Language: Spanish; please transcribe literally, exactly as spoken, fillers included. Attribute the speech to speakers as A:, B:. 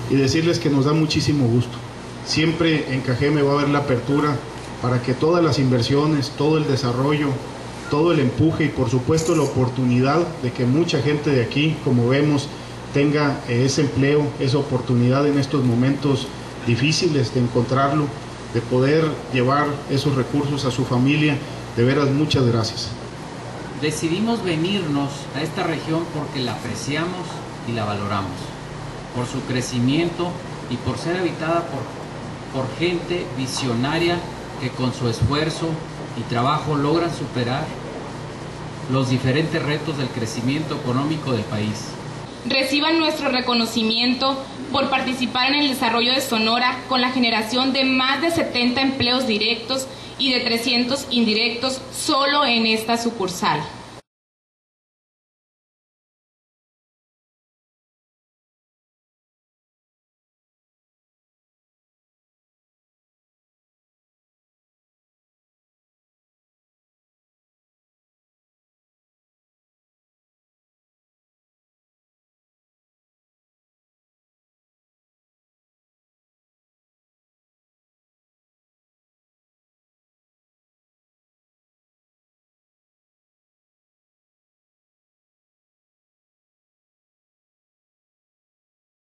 A: y decirles que nos da muchísimo gusto. Siempre en Cajeme va a haber la apertura para que todas las inversiones, todo el desarrollo, todo el empuje y por supuesto la oportunidad de que mucha gente de aquí, como vemos, tenga ese empleo, esa oportunidad en estos momentos difíciles de encontrarlo, de poder llevar esos recursos a su familia. De veras, muchas gracias.
B: Decidimos venirnos a esta región porque la apreciamos y la valoramos, por su crecimiento y por ser habitada por, por gente visionaria que con su esfuerzo y trabajo logran superar los diferentes retos del crecimiento económico del país.
C: Reciban nuestro reconocimiento por participar en el desarrollo de Sonora con la generación de más de setenta empleos directos y de trescientos indirectos solo en esta sucursal.